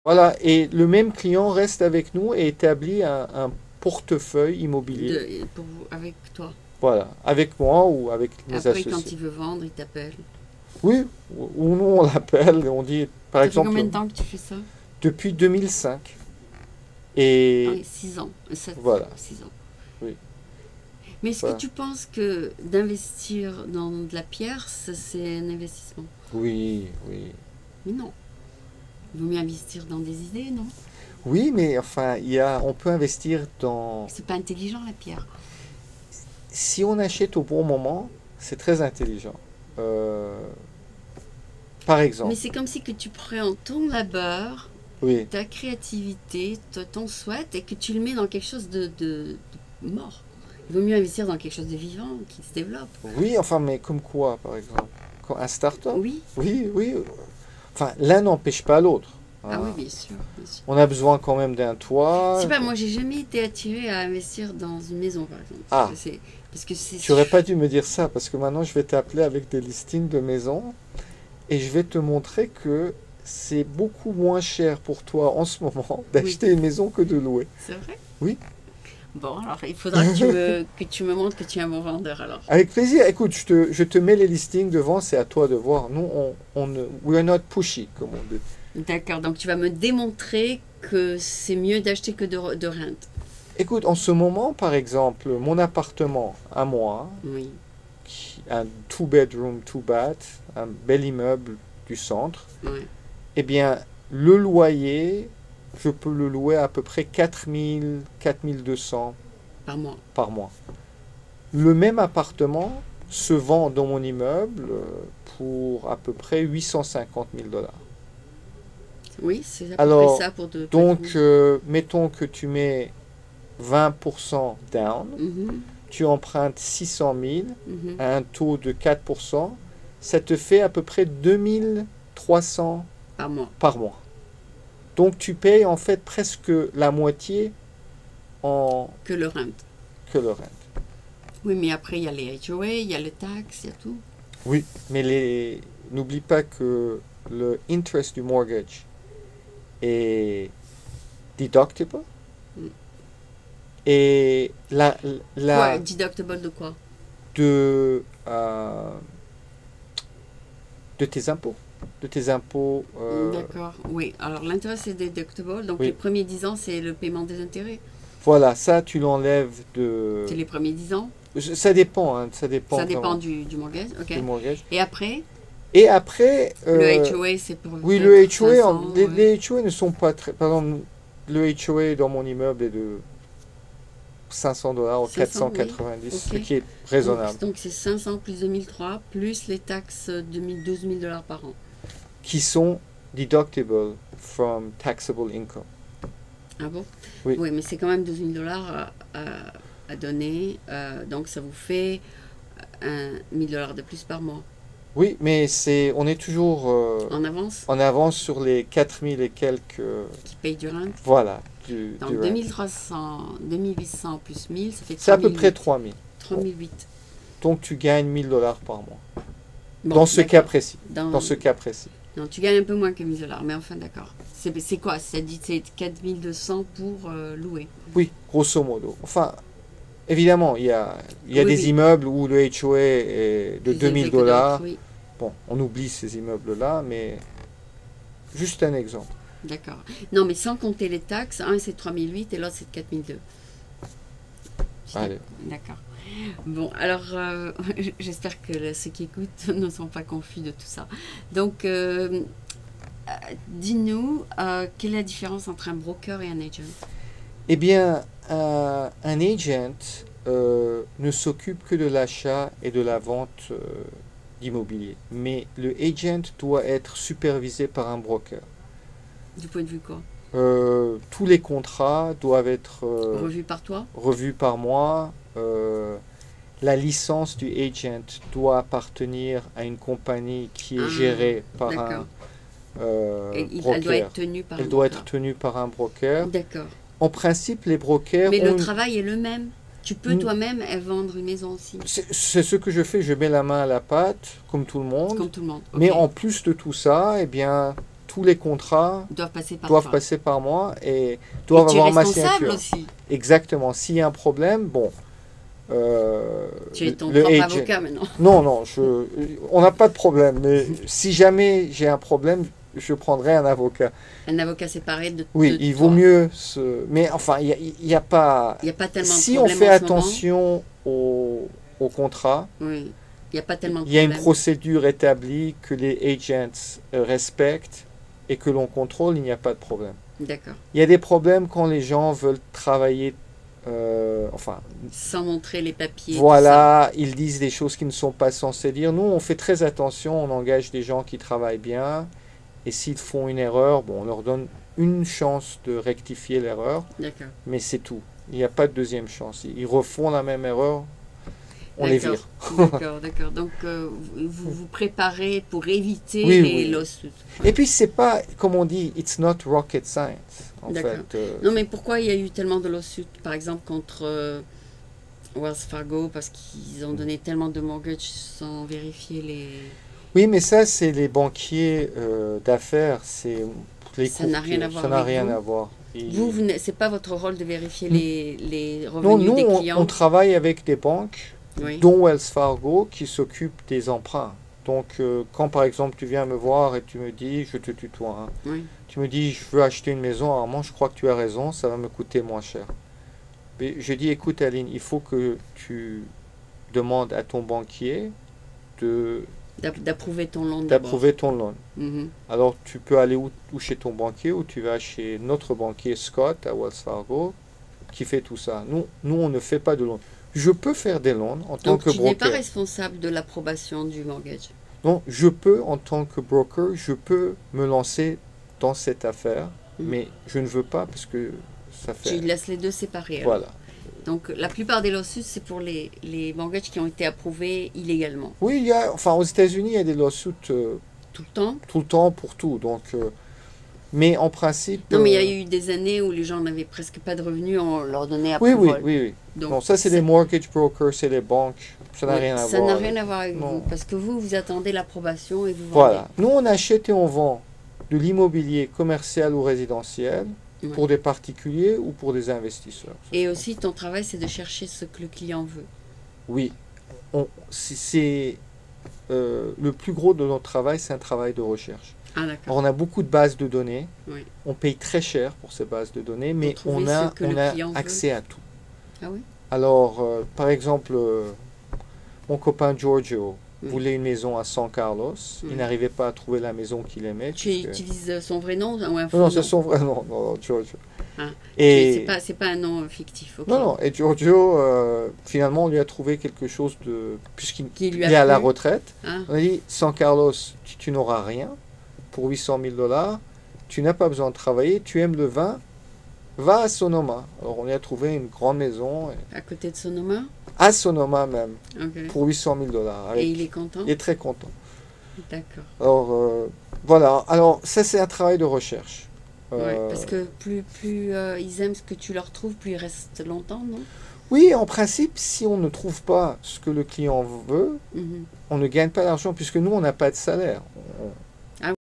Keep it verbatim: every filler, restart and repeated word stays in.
Voilà, et le même client reste avec nous et établit un, un portefeuille immobilier. De, pour, avec toi. Voilà, avec moi ou avec mes Après, quand associés. il veut vendre, il t'appelle. Oui, ou ou nous on l'appelle, on dit par Ça fait exemple combien de temps que tu fais ça? depuis deux mille cinq. Ah Et oui, six ans. sept, voilà, six ans. oui, Mais est-ce que voilà. tu penses que d'investir dans de la pierre, ça, c'est un investissement? Oui, oui. Mais non. Il vaut mieux investir dans des idées, non? Oui, mais enfin, il y a, on peut investir dans. C'est pas intelligent, la pierre. Si on achète au bon moment, c'est très intelligent. Euh, par Mais exemple, c'est comme si que tu prends ton labeur, oui, ta créativité, ton souhait, et que tu le mets dans quelque chose de, de, de mort. Il vaut mieux investir dans quelque chose de vivant, qui se développe. oui, enfin, mais comme quoi, par exemple? Comme un start-up? Oui. Oui, oui. Enfin, l'un n'empêche pas l'autre, Ah oui, hein. bien sûr, bien sûr. On a besoin quand même d'un Je sais toit. pas, moi j'ai jamais été attirée à investir dans une maison, par exemple. Ah, C'est- Parce que c'est... tu aurais pas dû me dire ça parce que maintenant je vais t'appeler avec des listings de maisons et je vais te montrer que c'est beaucoup moins cher pour toi en ce moment Oui, d'acheter une maison que de louer. c'est vrai. Oui, Bon, alors il faudra que tu me, que tu me montres que tu es un bon vendeur alors. avec plaisir. Écoute, je te, je te mets les listings devant, c'est à toi de voir. Nous, on, on ne, we are not pushy, comme on dit. D'accord, donc tu vas me démontrer que c'est mieux d'acheter que de, de rente. Écoute, en ce moment, par exemple, mon appartement à moi, Oui, qui- un two bedroom, two bath, un bel immeuble du centre, ouais, eh bien, le loyer, je peux le louer à peu près quatre mille, quatre mille deux cents par mois. par mois. Le même appartement se vend dans mon immeuble euh, pour à peu près huit cent cinquante mille dollars. Oui, c'est à peu près Alors, ça pour deux donc, bedrooms. euh, mettons que tu mets vingt pour cent down, Mhm, tu empruntes six cent mille mhm. à un taux de quatre pour cent, ça te fait à peu près deux mille trois cents Par mois. par mois. Donc, tu payes en fait presque la moitié en Que le rente. que le rent. Oui, mais après il y a les H O A, il y a les taxes, il y a tout. Oui, mais les... n'oublie pas que le interest du mortgage est deductible Mm. et la, Quoi, la deductible de quoi? de, euh, de tes impôts. De tes impôts. euh, D'accord, oui. Alors l'intérêt c'est deductible, donc les oui, premiers dix ans c'est le paiement des intérêts. voilà, ça tu l'enlèves de. C'est les premiers dix ans. Ça dépend, hein, ça dépend Ça dépend vraiment du, du mortgage, ok. du mortgage. Et après, Et après, le euh, H O A c'est pour oui, le peut-être H O A, en- cinq cents, les, ouais. les H O A ne sont pas très. Par exemple, le H O A dans mon immeuble est de cinq cents dollars ou cinq cents, oui. quatre cent quatre-vingt-dix, ce Ok. qui est Donc raisonnable, donc c'est cinq cents plus deux mille trois, plus les taxes de douze mille dollars par an. qui sont deductible from taxable income. Ah bon? Oui, Oui, mais c'est quand même douze mille dollars à, à- à donner, euh, donc ça vous fait un mille dollars de plus par mois. oui, mais c'est, on est toujours euh, En avance, en avance sur les quatre mille et quelques, euh, qui paye du rent. voilà, du, du Donc rent. deux mille trois cents, deux mille huit cents plus mille, ça fait C'est à peu près trois mille huit. trois mille. trois mille huit. Donc tu gagnes mille dollars par mois. Bon, Dans ce cas d'accord. précis. Dans- Dans ce cas précis. Non, tu gagnes un peu moins que mille dollars, mais enfin d'accord. C'est c'est quoi? Ça dit c'est quatre mille deux cents pour euh, louer. Oui, grosso modo. Enfin, évidemment, il y a, il y a Oui, des oui. immeubles où le H O A est de Plus deux élevé mille que d'autres, dollars. oui. Bon, on oublie ces immeubles-là, mais juste un exemple. D'accord. Non, mais sans compter les taxes, un c'est trois mille huit et l'autre c'est quatre mille deux. Allez. D'accord. Bon, alors euh, j'espère que le- ceux qui écoutent ne sont pas confus de tout ça. Donc, euh, euh, dis-nous, euh, quelle est la différence entre un broker et un agent? Eh bien, un, un agent euh, ne s'occupe que de l'achat et de la vente euh, d'immobilier. Mais le agent doit être supervisé par un broker. Du point de vue quoi? Euh, tous les contrats doivent être euh, Revu par toi? revus par mois. Euh, la licence du agent doit appartenir à une compagnie qui est Ah, gérée par un d'accord. euh, Et il- elle doit broker. être tenue par un Elle doit broker. être tenue par un broker. D'accord. En principe, les brokers Mais ont le une- travail est le même. Tu peux Mm. toi-même euh, vendre une maison aussi, C'est c'est ce que je fais, je mets la main à la pâte, comme tout le monde. comme tout le monde. Ok. Mais en plus de tout ça, eh bien, tous les contrats doivent passer par doivent toi. passer par moi et doivent Et tu es avoir ma responsable signature. aussi. Exactement. S'il y a un problème, bon. euh, Tu es ton le propre agent- avocat maintenant. Non, non, je, on n'a pas de problème. Mais si jamais j'ai un problème, je prendrai un avocat. Un avocat séparé de Oui, de il toi. vaut mieux se. Mais enfin, il n'y a, il y a pas. Il n'y a pas tellement Si de on problèmes fait en ce moment. attention au, au contrat, Oui. Il n'y a pas tellement de il y a une problèmes. procédure établie que les agents euh, respectent et que l'on contrôle, il n'y a pas de problème. D'accord. Il y a des problèmes quand les gens veulent travailler, euh, enfin, Sans montrer les papiers. tout ça. voilà, ils disent des choses qu'ils ne sont pas censés dire. Nous, on fait très attention, on engage des gens qui travaillent bien, et s'ils font une erreur, bon, on leur donne une chance de rectifier l'erreur, D'accord. mais c'est tout. Il n'y a pas de deuxième chance. Ils refont la même erreur, on les D'accord. vire. D'accord, d'accord. Donc, euh, vous vous préparez pour éviter Oui, les oui. lawsuits. Et puis, c'est pas, comme on dit, it's not rocket science, en D'accord. fait. euh, Non, mais pourquoi il y a eu tellement de lawsuits, par exemple, contre euh, Wells Fargo, parce qu'ils ont donné tellement de mortgages sans vérifier les... Oui, mais ça, c'est les banquiers euh, d'affaires, c'est les Ça n'a rien à courtiers. voir Ça n'a avec rien vous. à voir. Ils- Vous, vous n'est- c'est pas votre rôle de vérifier Mm. les, les Non, revenus nous, des on, clients. on travaille avec des banques, Oui. dont Wells Fargo, qui s'occupent des emprunts. Donc, euh, quand par exemple tu viens me voir et tu me dis, je te tutoie, hein, Oui. tu me dis, je veux acheter une maison, Armand, je crois que tu as raison, ça va me coûter moins cher. Mais je dis, écoute Aline, il faut que tu demandes à ton banquier de D'app- D'approuver ton loan d'abord. d'approuver ton loan. Mhm. Alors tu peux aller ou, ou chez ton banquier ou tu vas chez notre banquier Scott à Wells Fargo qui fait tout ça. Nous, nous on ne fait pas de loan. Je peux faire des loans en tant Donc, que tu n'es pas broker. responsable de l'approbation du mortgage. Non, je peux en tant que broker, je peux me lancer dans cette affaire, Mhm. mais je ne veux pas parce que ça Tu fait. laisses les deux séparés. alors. Voilà. Donc, la plupart des lawsuits, c'est pour les, les mortgages qui ont été approuvés illégalement. Oui, il y a, enfin aux États-Unis, il y a des lawsuits euh, Tout le temps. tout le temps pour tout. Donc, euh, mais en principe. Non, mais il y a euh, eu des années où les gens n'avaient presque pas de revenus, on leur donnait Oui, oui, approval. oui, oui. Donc, Non, ça c'est les mortgage brokers, c'est les banques. Ça n'a oui, rien à ça voir. n'a avec- rien à voir avec Non. vous, parce que vous, vous attendez l'approbation et vous vendez. Voilà. Nous, on achète et on vend de l'immobilier commercial ou résidentiel Ouais. pour des particuliers ou pour des investisseurs. Et aussi, ton travail, c'est de chercher ce que le client veut. Oui. On- c'est- C'est euh, le plus gros de notre travail, c'est un travail de recherche. Ah, d'accord. Alors, on a beaucoup de bases de données. Oui. On paye très cher pour ces bases de données, mais trouver on a, ce que on le a client veut. accès à tout. Ah oui? Alors, euh, par exemple, euh, mon copain Giorgio Oui. voulait une maison à San Carlos. Oui. Il n'arrivait pas à trouver la maison qu'il aimait. Tu puisque- utilises son vrai nom ou un faux Non, non, nom? c'est son vrai nom, non, non, Giorgio. Ah, Et C'est pas, c'est pas un nom euh, fictif. ok. non, non, et Giorgio, euh, finalement, on lui a trouvé quelque chose de, puisqu'il Qui lui il a est à la plu. retraite. Ah, On a dit, San Carlos, tu, tu n'auras rien pour huit cent mille dollars. Tu n'as pas besoin de travailler. Tu aimes le vin. Va à Sonoma. Alors, on lui a trouvé une grande maison, et- à côté de Sonoma? à Sonoma même, Ok. pour huit cent mille dollars. Et il est content? Il est très content. D'accord. Alors, euh, voilà. Alors, ça, c'est un travail de recherche. Ouais, Euh, parce que plus, plus euh, ils aiment ce que tu leur trouves, plus ils restent longtemps, non? Oui, en principe, si on ne trouve pas ce que le client veut, Mhm. on ne gagne pas d'argent, puisque nous, on n'a pas de salaire. On-